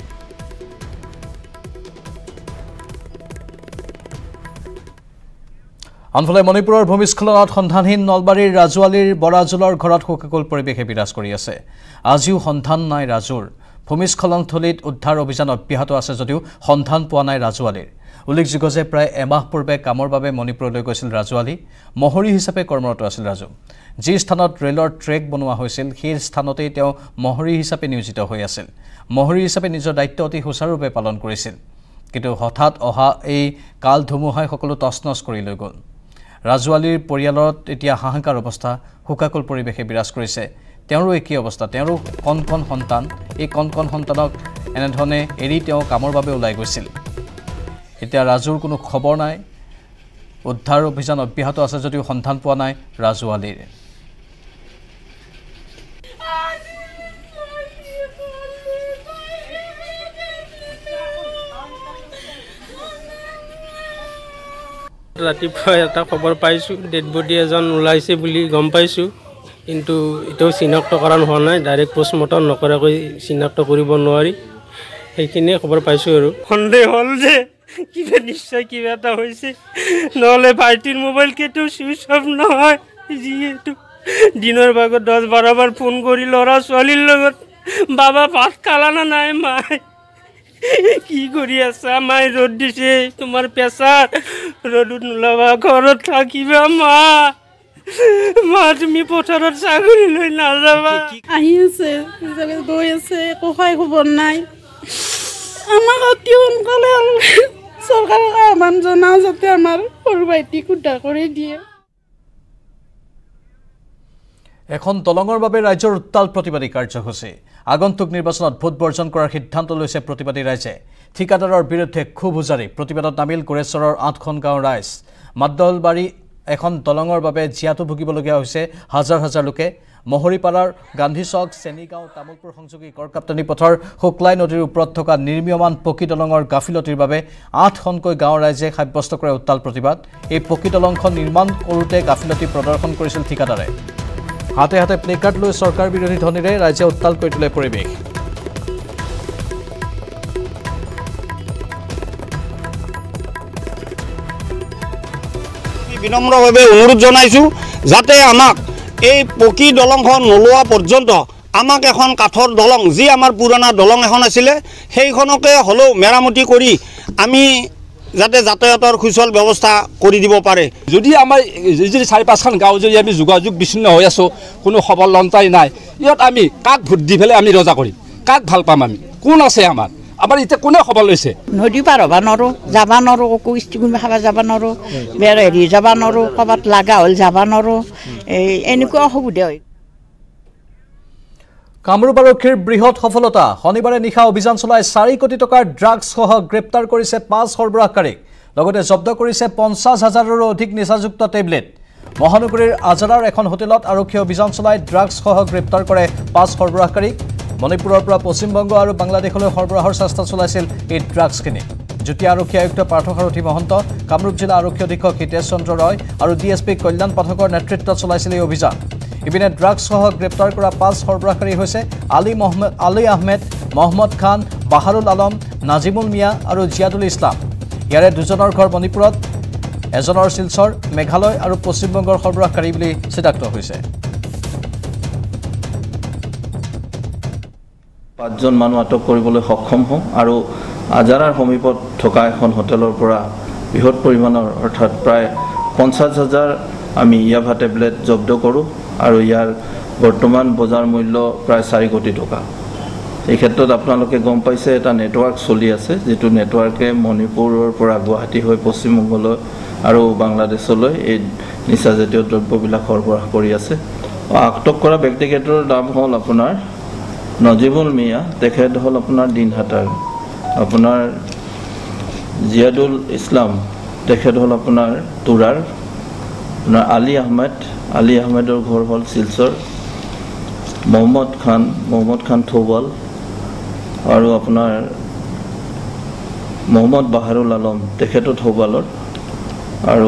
আনফালে মণিপুৰৰ ভূমিস্খলনত সন্ধানহীন নলবাৰীৰ ৰাজুৱালীৰ বৰাজুলৰ ঘৰত শোকাকুল পৰিৱেশে বিৰাজ কৰি আছে আজিও সন্ধান নাই ৰাজুৰ ভূমিস্খলনস্থলীত উদ্ধাৰ অভিযান অব্যাহত আছে যদিও সন্ধান পোৱা নাই ৰাজুৱালীৰ উল্লেখযোগ্য যে প্ৰায় এমাহ পূৰ্বে কামৰ বাবে মণিপুৰলৈ গৈছিল ৰাজুৱালী মহৰী হিচাপে কৰ্মৰত আছিল ৰাজু যি স্থানত ৰেলৰ ট্ৰেক বনোৱা হৈছিল সেই স্থানতেই তেওঁ মহৰী হিচাপে নিয়োজিত হৈ আছিল মহৰী হিচাপে নিজৰ দায়িত্ব অতি সুচাৰুৰূপে পালন কৰিছিল কিন্তু হঠাৎ অহা এই কাল ধুমুহাই সকলো তছনছ কৰি লৈ গ'ল ৰাজুৱালীৰ পৰিয়ালত এতিয়া হাহাকাৰ অৱস্থা শোকাকুল পৰিৱেশে বিৰাজ কৰিছে তেওঁৰো একেই অৱস্থা তেওঁৰো কণ সন্তান এই কণ সন্তানক এনেধৰণে এৰি তেওঁ কামৰ বাবে ওলাই গৈছিল এতিয়া ৰাজুৰ কোনো খবৰ নাই উদ্ধাৰ অভিযান অব্যাহত আছে যদিও সন্ধান পোৱা নাই ৰাজুৱালীৰ ৰাতিপুৱা এটা খবৰ পাইছোঁ ডেড বডি এজন ওলাইছে বুলি গম পাইছোঁ কিন্তু এতিয়াও চিনাক্তকৰণ হোৱা নাই ডাইৰেক্ট পোষ্টমৰ্টম নকৰাকৈ চিনাক্ত কৰিব নোৱাৰি সেইখিনিয়ে খবৰ পাইছোঁ আৰু সন্দেহ হ'ল যে কিবা নিশ্চয় কিবা এটা হৈছে নহ'লে ভাইটিৰ মোবাইল কেতিয়াও চুইচ অফ নহয় যিহেতু দিনৰ ভাগত 10-12 বাৰ ফোন কৰি ল'ৰা ছোৱালীৰ লগত বাবা ভাত খালা না নাই মাই কি কৰি আছা মাই ৰ'দ দিছে তোমাৰ প্ৰেছাৰ ৰ'দত নোলাবা ঘৰত থাকিবা মা মা তুমি পথাৰত চাকৰি লৈ নাযাবা আহি আছে গৈ আছে একো খবৰ নাই আমাক অতি সোনকালে চৰকাৰক আহ্বান জনাওঁ যাতে আমাৰ সৰু ভাইটিক উদ্ধাৰ কৰি দিয়ে এখন দলঙৰ বাবে ৰাজ্যৰ উত্তাল প্ৰতিবাদী কাৰ্যসূচী আগন্তুক নিৰ্বাচনত ভোট বৰ্জন কৰাৰ সিদ্ধান্ত লৈছে প্ৰতিবাদী ৰাইজে ঠিকাদাৰৰ বিৰুদ্ধে ক্ষোভ উজাৰি প্ৰতিবাদত নামিল গোৰেশ্বৰৰ ৮খন গাঁৱৰ ৰাইজ মাদ্দলবাৰী এখন দলঙৰ বাবে জিয়াটো ভুগিবলগীয়া হৈছে হাজাৰ হাজাৰ লোকে মহৰিপাৰাৰ গান্ধী চক চেনিগাঁও তামুলপুৰ সংযোগী কৰকাপ্তানী পথৰ শুকলাই নদীৰ ওপৰত থকা নিৰ্মীয়মান পকী দলঙৰ গাফিলতিৰ বাবে ৮খনকৈ গাঁৱৰ ৰাইজে সাব্যস্ত কৰে উত্তাল প্ৰতিবাদ এই পকী দলংখন নিৰ্মাণ কৰোঁতে গাফিলতি প্ৰদৰ্শন কৰিছিল ঠিকাদাৰে হাতে হাতে প্লেকাৰ্ড লৈ চৰকাৰ বিৰোধী ধ্বনিৰে ৰাইজে উত্তাল কৰি তোলে পৰিৱেশ বিনম্ৰভাৱে অনুৰোধ জনাইছোঁ যাতে আমাক এই পকী দলংখন নোলোৱা পৰ্যন্ত আমাক এখন কাঠৰ দলং যি আমাৰ পুৰণা দলং এখন আছিলে সেইখনকে হ'লেও মেৰামতি কৰি আমি যাতে যাতায়াতৰ সুচল ব্যৱস্থা কৰি দিব পাৰে যদি আমাৰ যদি ৪-৫খন গাঁও যদি আমি যোগাযোগ বিচ্ছিন্ন হৈ আছোঁ কোনো খবৰ লন্তাই নাই ইয়াত আমি কাক ভোট দি পেলাই আমি ৰজা কৰিম কাক ভাল পাম আমি কোন আছে আমাৰ এতিয়া কোনে খবৰ লৈছে নদী পাৰ হ'ব নোৱাৰোঁ যাব নোৱাৰোঁ একো ইষ্টিকুমে খাব যাব নোৱাৰোঁ বেৰ হেৰি যাব নোৱাৰোঁ ক'ৰবাত লগা হ'ল যাব নোৱাৰোঁ এনেকুৱা অসুবিধা হয় কামৰূপ আৰক্ষীৰ বৃহৎ সফলতা শনিবাৰে নিশা অভিযান চলাই ৪ কোটি টকাৰ ড্ৰাগছসহ গ্ৰেপ্তাৰ কৰিছে ৫ সৰবৰাহকাৰীক লগতে জব্দ কৰিছে ৫০,০০০ৰো অধিক নিচাযুক্ত টেবলেট মহানগৰীৰ আজাৰাৰ এখন হোটেলত আৰক্ষী অভিযান চলাই ড্ৰাগছসহ গ্ৰেপ্তাৰ কৰে ৫ সৰবৰাহকাৰীক মণিপুৰৰ পৰা পশ্চিমবংগ আৰু বাংলাদেশলৈ সৰবৰাহৰ চেষ্টা চলাইছিল এই ড্ৰাগছখিনি যুটীয়া আৰক্ষী আয়ুক্ত পাৰ্থসাৰথী মহন্ত কামৰূপ জিলা আৰক্ষী অধীক্ষক হিতেশ চন্দ্ৰ ৰয় আৰু ডিএছপি কল্যাণ পাঠকৰ নেতৃত্বত চলাইছিল এই অভিযান ইপিনে ড্ৰাগছসহ গ্ৰেপ্তাৰ কৰা ৫ সৰবৰাহকাৰী হৈছে আলী আহমেদ মহম্মদ খান বাহাৰুল আলম নাজিমুল মিয়া আৰু জিয়াদুল ইছলাম ইয়াৰে দুজনৰ ঘৰ মণিপুৰত এজনৰ শিলচৰ মেঘালয় আৰু পশ্চিমবংগৰ সৰবৰাহকাৰী বুলি চিনাক্ত হৈছে ৫জন মানুহ আটক কৰিবলৈ সক্ষম হওঁ আৰু আজাৰাৰ সমীপত থকা এখন হোটেলৰ পৰা বৃহৎ পৰিমাণৰ অৰ্থাৎ প্ৰায় ৫০,০০০ আমি ইয়াভা টেবলেট জব্দ কৰোঁ আৰু ইয়াৰ বৰ্তমান বজাৰ মূল্য প্ৰায় ৪ কোটি টকা এই ক্ষেত্ৰত আপোনালোকে গম পাইছে এটা নেটৱৰ্ক চলি আছে যিটো নেটৱৰ্কে মণিপুৰৰ পৰা গুৱাহাটী হৈ পশ্চিমবংগলৈ আৰু বাংলাদেশলৈ এই নিচাজাতীয় দ্ৰব্যবিলাক সৰবৰাহ কৰি আছে আটক কৰা ব্যক্তিকেইটাৰ নাম হ'ল আপোনাৰ নজিবুল মিয়া তেখেত হ'ল আপোনাৰ দিনহাটাৰ আপোনাৰ জিয়াদুল ইছলাম তেখেত হ'ল আপোনাৰ তুৰাৰ আপোনাৰ আলী আহমেদৰ ঘৰ হ'ল শিলচৰ মহম্মদ খান থৌবাল আৰু আপোনাৰ মহম্মদ বাহাৰুল আলম তেখেতো থৌবালৰ আৰু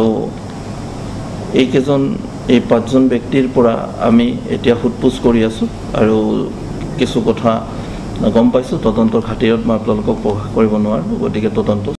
এই ৫জন ব্যক্তিৰ পৰা আমি এতিয়া সোধপোছ কৰি আছোঁ আৰু কিছু কথা গম পাইছোঁ তদন্তৰ খাতিৰত মই আপোনালোকক প্ৰকাশ কৰিব নোৱাৰোঁ গতিকে তদন্ত